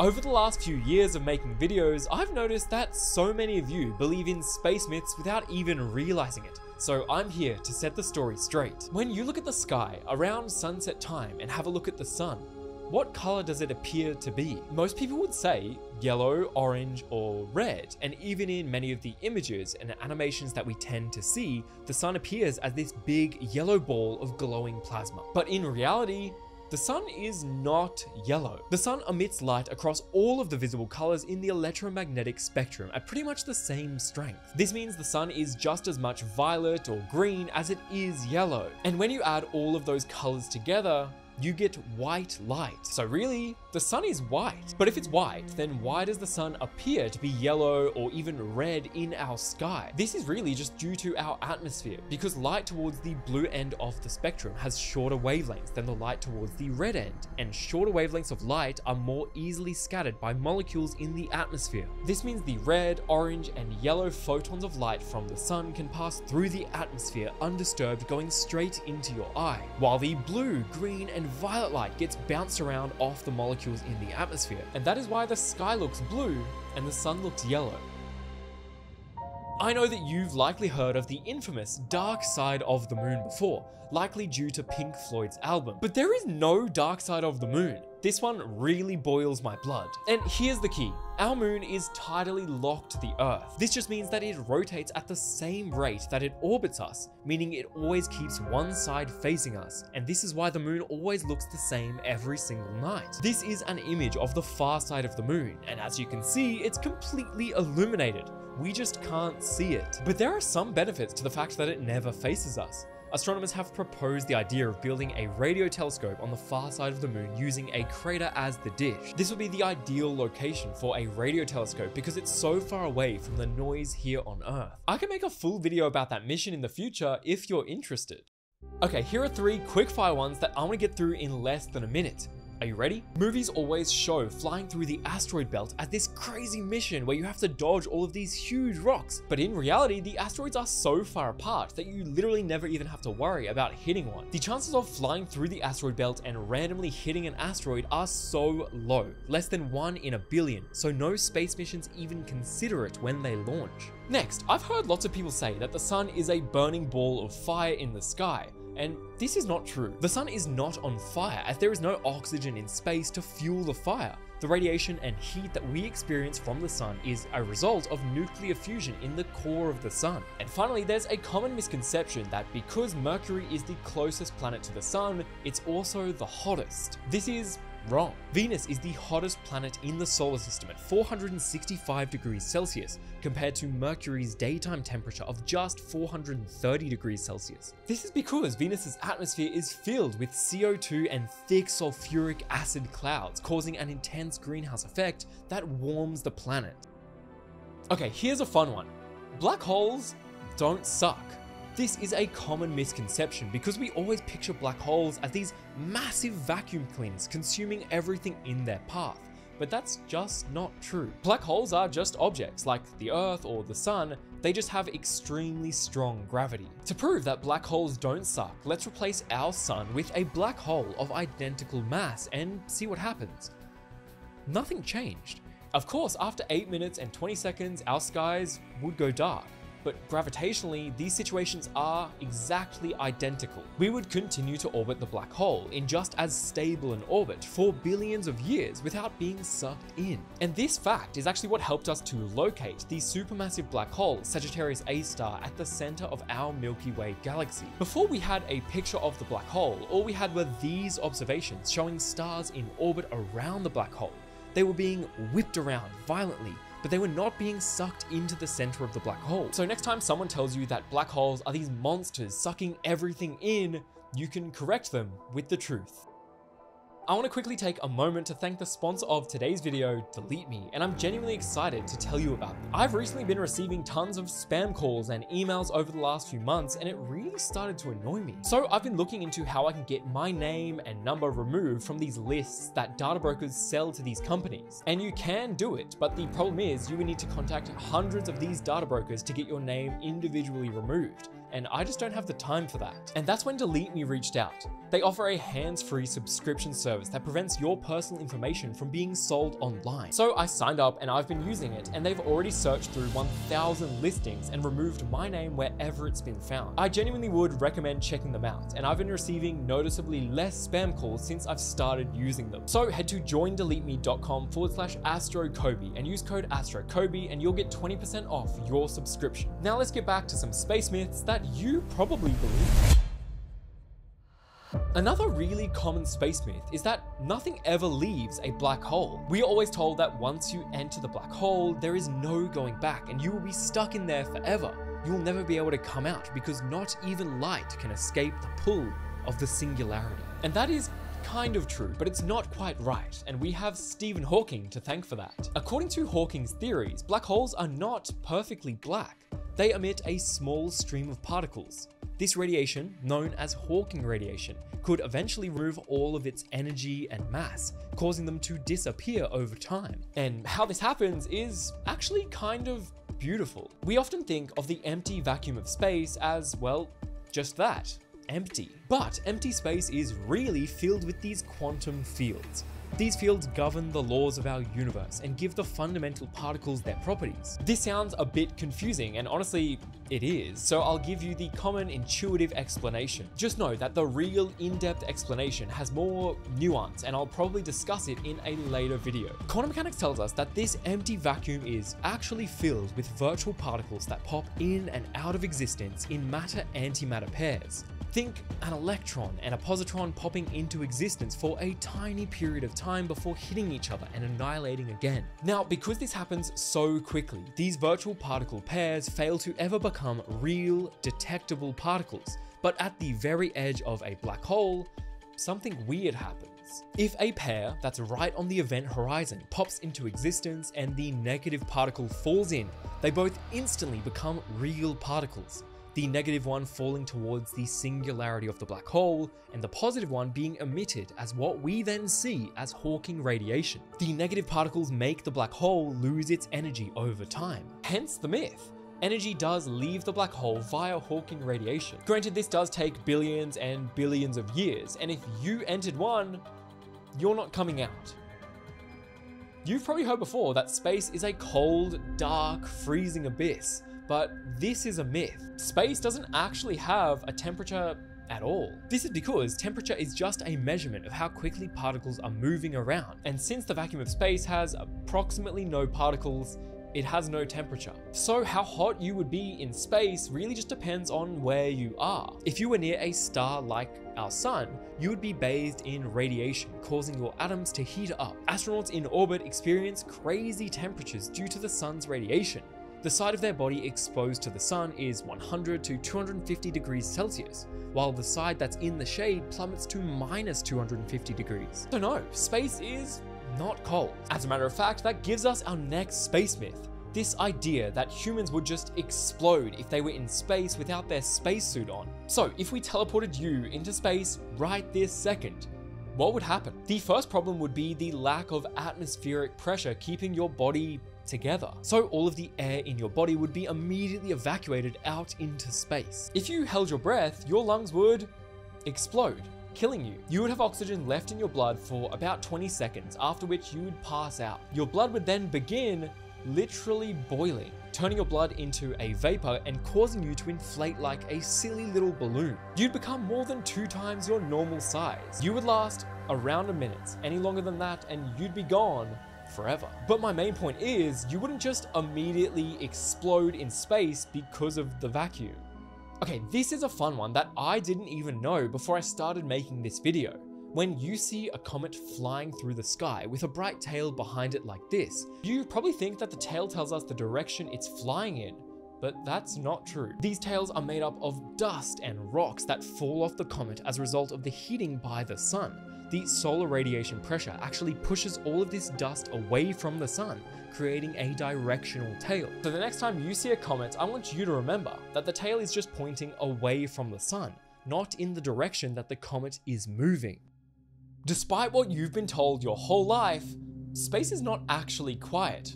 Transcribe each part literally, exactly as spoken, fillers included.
Over the last few years of making videos, I've noticed that so many of you believe in space myths without even realizing it. So I'm here to set the story straight. When you look at the sky around sunset time and have a look at the sun, what color does it appear to be? Most people would say yellow, orange, or red, and even in many of the images and animations that we tend to see, the sun appears as this big yellow ball of glowing plasma. But in reality, the sun is not yellow. The sun emits light across all of the visible colors in the electromagnetic spectrum at pretty much the same strength. This means the sun is just as much violet or green as it is yellow. And when you add all of those colors together, you get white light. So really, the sun is white. But if it's white, then why does the sun appear to be yellow or even red in our sky? This is really just due to our atmosphere, because light towards the blue end of the spectrum has shorter wavelengths than the light towards the red end, and shorter wavelengths of light are more easily scattered by molecules in the atmosphere. This means the red, orange, and yellow photons of light from the sun can pass through the atmosphere undisturbed, going straight into your eye, while the blue, green, and violet light gets bounced around off the molecules in the atmosphere. And that is why the sky looks blue and the sun looks yellow. I know that you've likely heard of the infamous dark side of the moon before, likely due to Pink Floyd's album. But there is no dark side of the moon. This one really boils my blood. And here's the key. Our moon is tidally locked to the Earth. This just means that it rotates at the same rate that it orbits us, meaning it always keeps one side facing us. And this is why the moon always looks the same every single night. This is an image of the far side of the moon, and as you can see, it's completely illuminated. We just can't see it. But there are some benefits to the fact that it never faces us. Astronomers have proposed the idea of building a radio telescope on the far side of the moon using a crater as the dish. This would be the ideal location for a radio telescope because it's so far away from the noise here on Earth. I can make a full video about that mission in the future if you're interested. Okay, here are three quick-fire ones that I want to get through in less than a minute. Are you ready? Movies always show flying through the asteroid belt as this crazy mission where you have to dodge all of these huge rocks. But in reality, the asteroids are so far apart that you literally never even have to worry about hitting one. The chances of flying through the asteroid belt and randomly hitting an asteroid are so low, less than one in a billion, so no space missions even consider it when they launch. Next, I've heard lots of people say that the sun is a burning ball of fire in the sky. And this is not true. The sun is not on fire as there is no oxygen in space to fuel the fire. The radiation and heat that we experience from the sun is a result of nuclear fusion in the core of the sun. And finally, there's a common misconception that because Mercury is the closest planet to the sun, it's also the hottest. This is wrong. Venus is the hottest planet in the solar system at four hundred sixty-five degrees Celsius compared to Mercury's daytime temperature of just four hundred thirty degrees Celsius. This is because Venus's atmosphere is filled with C O two and thick sulfuric acid clouds, causing an intense greenhouse effect that warms the planet. Okay, here's a fun one. Black holes don't suck. This is a common misconception because we always picture black holes as these massive vacuum cleaners consuming everything in their path, but that's just not true. Black holes are just objects like the Earth or the sun, they just have extremely strong gravity. To prove that black holes don't suck, let's replace our sun with a black hole of identical mass and see what happens. Nothing changed. Of course, after eight minutes and twenty seconds, our skies would go dark. But gravitationally, these situations are exactly identical. We would continue to orbit the black hole in just as stable an orbit for billions of years without being sucked in. And this fact is actually what helped us to locate the supermassive black hole Sagittarius A star at the center of our Milky Way galaxy. Before we had a picture of the black hole, all we had were these observations showing stars in orbit around the black hole. They were being whipped around violently, but they were not being sucked into the center of the black hole. So next time someone tells you that black holes are these monsters sucking everything in, you can correct them with the truth. I want to quickly take a moment to thank the sponsor of today's video, Delete Me, and I'm genuinely excited to tell you about them. I've recently been receiving tons of spam calls and emails over the last few months, and it really started to annoy me. So I've been looking into how I can get my name and number removed from these lists that data brokers sell to these companies. And you can do it, but the problem is you would need to contact hundreds of these data brokers to get your name individually removed. and I just don't have the time for that. And that's when Delete Me reached out. They offer a hands-free subscription service that prevents your personal information from being sold online. So I signed up and I've been using it, and they've already searched through one thousand listings and removed my name wherever it's been found. I genuinely would recommend checking them out, and I've been receiving noticeably less spam calls since I've started using them. So head to join delete me dot com forward slash AstroKobi and use code AstroKobi and you'll get twenty percent off your subscription. Now let's get back to some space myths that you probably believe. Another really common space myth is that nothing ever leaves a black hole. We are always told that once you enter the black hole, there is no going back and you will be stuck in there forever. You'll never be able to come out because not even light can escape the pull of the singularity. And that is kind of true, but it's not quite right, and we have Stephen Hawking to thank for that. According to Hawking's theories, black holes are not perfectly black. They emit a small stream of particles. This radiation, known as Hawking radiation, could eventually remove all of its energy and mass, causing them to disappear over time. And how this happens is actually kind of beautiful. We often think of the empty vacuum of space as, well, just that, empty. But empty space is really filled with these quantum fields. These fields govern the laws of our universe and give the fundamental particles their properties. This sounds a bit confusing, and honestly, it is, so I'll give you the common intuitive explanation. Just know that the real in-depth explanation has more nuance, and I'll probably discuss it in a later video. Quantum mechanics tells us that this empty vacuum is actually filled with virtual particles that pop in and out of existence in matter-antimatter pairs. Think an electron and a positron popping into existence for a tiny period of time before hitting each other and annihilating again. Now, because this happens so quickly, these virtual particle pairs fail to ever become real, detectable particles. But at the very edge of a black hole, something weird happens. If a pair that's right on the event horizon pops into existence and the negative particle falls in, they both instantly become real particles. The negative one falling towards the singularity of the black hole, and the positive one being emitted as what we then see as Hawking radiation. The negative particles make the black hole lose its energy over time, hence the myth. Energy does leave the black hole via Hawking radiation. Granted, this does take billions and billions of years, and if you entered one, you're not coming out. You've probably heard before that space is a cold, dark, freezing abyss. But this is a myth. Space doesn't actually have a temperature at all. This is because temperature is just a measurement of how quickly particles are moving around. And since the vacuum of space has approximately no particles, it has no temperature. So how hot you would be in space really just depends on where you are. If you were near a star like our sun, you would be bathed in radiation, causing your atoms to heat up. Astronauts in orbit experience crazy temperatures due to the sun's radiation. The side of their body exposed to the sun is one hundred to two hundred fifty degrees Celsius, while the side that's in the shade plummets to minus two hundred fifty degrees. So no, space is not cold. As a matter of fact, that gives us our next space myth. This idea that humans would just explode if they were in space without their spacesuit on. So if we teleported you into space right this second, what would happen? The first problem would be the lack of atmospheric pressure keeping your body together. So all of the air in your body would be immediately evacuated out into space. If you held your breath, your lungs would explode, killing you. You would have oxygen left in your blood for about twenty seconds, after which you would pass out. Your blood would then begin literally boiling, turning your blood into a vapor and causing you to inflate like a silly little balloon. You'd become more than two times your normal size. You would last around a minute. Any longer than that and you'd be gone forever. But my main point is, you wouldn't just immediately explode in space because of the vacuum. Okay, this is a fun one that I didn't even know before I started making this video. When you see a comet flying through the sky with a bright tail behind it like this, you probably think that the tail tells us the direction it's flying in, but that's not true. These tails are made up of dust and rocks that fall off the comet as a result of the heating by the sun. The solar radiation pressure actually pushes all of this dust away from the sun, creating a directional tail. So the next time you see a comet, I want you to remember that the tail is just pointing away from the sun, not in the direction that the comet is moving. Despite what you've been told your whole life, space is not actually quiet.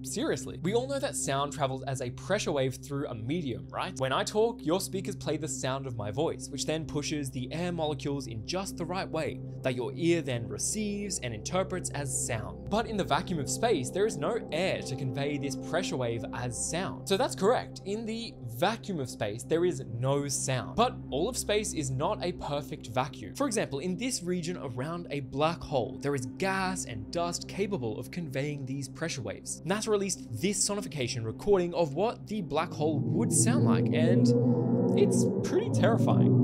seriously. We all know that sound travels as a pressure wave through a medium, right? When I talk, your speakers play the sound of my voice, which then pushes the air molecules in just the right way that your ear then receives and interprets as sound. But in the vacuum of space, there is no air to convey this pressure wave as sound. So that's correct. In the vacuum of space, there is no sound. But all of space is not a perfect vacuum. For example, in this region around a black hole, there is gas and dust capable of conveying these pressure waves. NASA released this sonification recording of what the black hole would sound like, and it's pretty terrifying.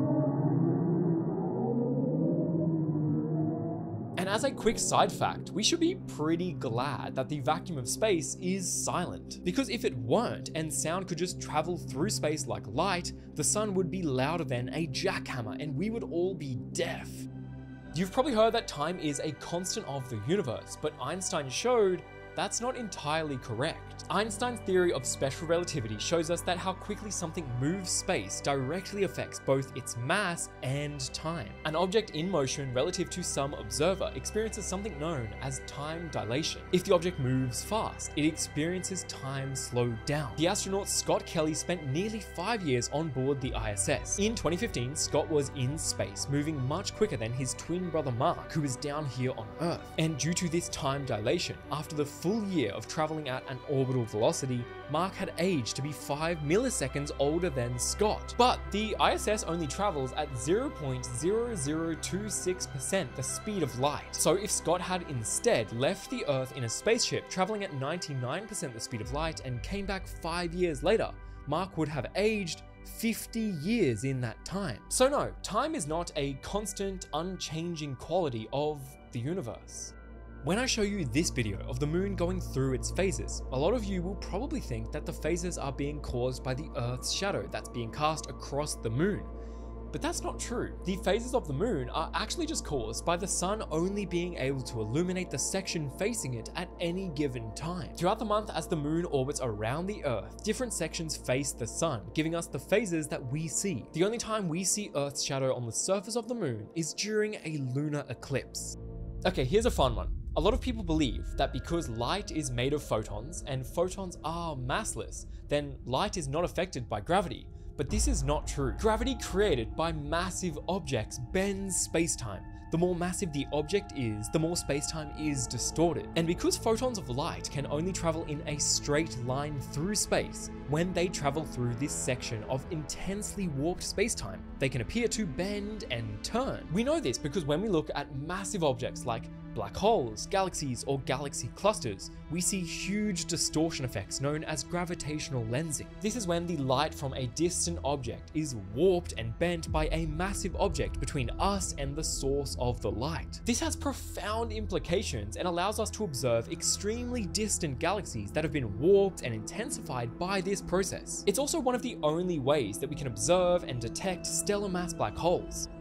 And as a quick side fact, we should be pretty glad that the vacuum of space is silent. Because if it weren't, and sound could just travel through space like light, the sun would be louder than a jackhammer and we would all be deaf. You've probably heard that time is a constant of the universe, but Einstein showed that's not entirely correct. Einstein's theory of special relativity shows us that how quickly something moves space directly affects both its mass and time. An object in motion relative to some observer experiences something known as time dilation. If the object moves fast, it experiences time slowed down. The astronaut Scott Kelly spent nearly five years on board the I S S. In twenty fifteen, Scott was in space, moving much quicker than his twin brother Mark, who was down here on Earth. And due to this time dilation, after the full year of traveling at an orbital velocity, Mark had aged to be five milliseconds older than Scott. But the I S S only travels at zero point zero zero two six percent the speed of light. So if Scott had instead left the Earth in a spaceship traveling at ninety-nine percent the speed of light and came back five years later, Mark would have aged fifty years in that time. So no, time is not a constant, unchanging quality of the universe. When I show you this video of the moon going through its phases, a lot of you will probably think that the phases are being caused by the Earth's shadow that's being cast across the moon. But that's not true. The phases of the moon are actually just caused by the sun only being able to illuminate the section facing it at any given time. Throughout the month, as the moon orbits around the Earth, different sections face the sun, giving us the phases that we see. The only time we see Earth's shadow on the surface of the moon is during a lunar eclipse. Okay, here's a fun one. A lot of people believe that because light is made of photons and photons are massless, then light is not affected by gravity. But this is not true. Gravity created by massive objects bends space-time. The more massive the object is, the more space-time is distorted. And because photons of light can only travel in a straight line through space, when they travel through this section of intensely warped space-time, they can appear to bend and turn. We know this because when we look at massive objects like black holes, galaxies, or galaxy clusters, we see huge distortion effects known as gravitational lensing. This is when the light from a distant object is warped and bent by a massive object between us and the source of the light. This has profound implications and allows us to observe extremely distant galaxies that have been warped and intensified by this process. It's also one of the only ways that we can observe and detect stellar mass black holes.